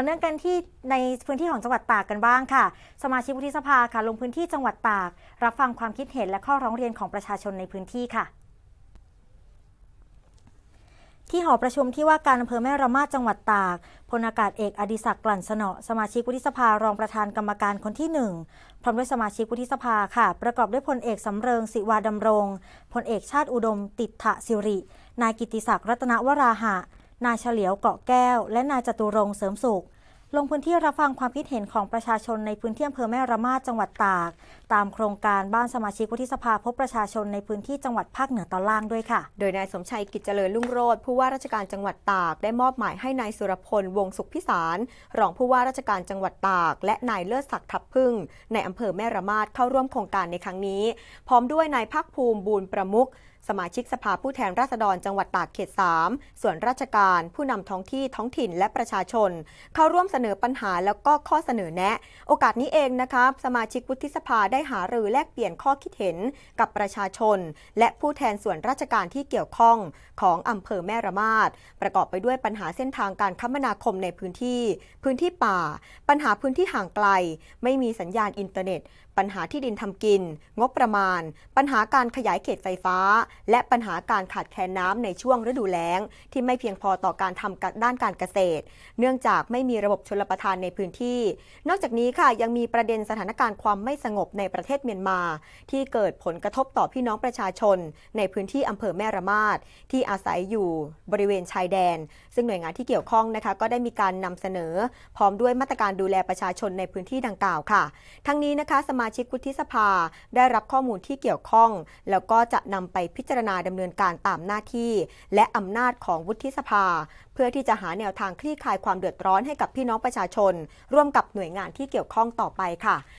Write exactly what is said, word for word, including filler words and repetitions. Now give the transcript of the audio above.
ต่อเนื่องกันที่ในพื้นที่ของจังหวัดตากกันบ้างค่ะสมาชิกวุฒิสภาค่ะลงพื้นที่จังหวัดตากรับฟังความคิดเห็นและข้อร้องเรียนของประชาชนในพื้นที่ค่ะที่หอประชุมที่ว่าการอำเภอแม่ระมาดจังหวัดตากพลอากาศเอกอดิศักดิ์กลั่นสนอสมาชิกวุฒิสภารองประธานกรรมการคนที่หนึ่งพร้อมด้วยสมาชิกวุฒิสภาค่ะประกอบด้วยพลเอกสำเริงศิวาดำรงพลเอกชาติอุดมติถะสิรินายกิติศักดิ์รัตนวราหะนายเฉลียวเกาะแก้วและนายจตุรงค์เสริมสุขลงพื้นที่รับฟังความคิดเห็นของประชาชนในพื้นที่อำเภอแม่ระมาดจังหวัดตากตามโครงการบ้านสมาชิกวุฒิสภาพบประชาชนในพื้นที่จังหวัดภาคเหนือตอนล่างด้วยค่ะโดยนายสมชัยกิจเจริญรุ่งโรจน์ผู้ว่าราชการจังหวัดตากได้มอบหมายให้นายสุรพลวงศ์สุขพิสารรองผู้ว่าราชการจังหวัดตากและนายเลิศศักดิ์ทับพึ่งในอำเภอแม่ระมาดเข้าร่วมโครงการในครั้งนี้พร้อมด้วยนายภาคภูมิบูรณ์ประมุขสมาชิกสภาผู้แทนราษฎรจังหวัดตากเขตสามส่วนราชการผู้นำท้องที่ท้องถิ่นและประชาชนเข้าร่วมเสนอปัญหาแล้วก็ข้อเสนอแนะโอกาสนี้เองนะครับสมาชิกวุฒิสภาได้หารือแลกเปลี่ยนข้อคิดเห็นกับประชาชนและผู้แทนส่วนราชการที่เกี่ยวข้องของอำเภอแม่ระมาดประกอบไปด้วยปัญหาเส้นทางการคมนาคมในพื้นที่พื้นที่ป่าปัญหาพื้นที่ห่างไกลไม่มีสัญญาณอินเทอร์เน็ตปัญหาที่ดินทำกินงบประมาณปัญหาการขยายเขตไฟฟ้าและปัญหาการขาดแคลนน้ำในช่วงฤดูแล้งที่ไม่เพียงพอต่อการทำด้านการเกษตรเนื่องจากไม่มีระบบชลประทานในพื้นที่นอกจากนี้ค่ะยังมีประเด็นสถานการณ์ความไม่สงบในประเทศเมียนมาที่เกิดผลกระทบต่อพี่น้องประชาชนในพื้นที่อำเภอแม่ระมาดที่อาศัยอยู่บริเวณชายแดนซึ่งหน่วยงานที่เกี่ยวข้องนะคะก็ได้มีการนำเสนอพร้อมด้วยมาตรการดูแลประชาชนในพื้นที่ดังกล่าวค่ะทั้งนี้นะคะสมาชิกวุฒิสภาได้รับข้อมูลที่เกี่ยวข้องแล้วก็จะนำไปพิจารณาดำเนินการตามหน้าที่และอำนาจของวุฒิสภาเพื่อที่จะหาแนวทางคลี่คลายความเดือดร้อนให้กับพี่น้องประชาชนร่วมกับหน่วยงานที่เกี่ยวข้องต่อไปค่ะ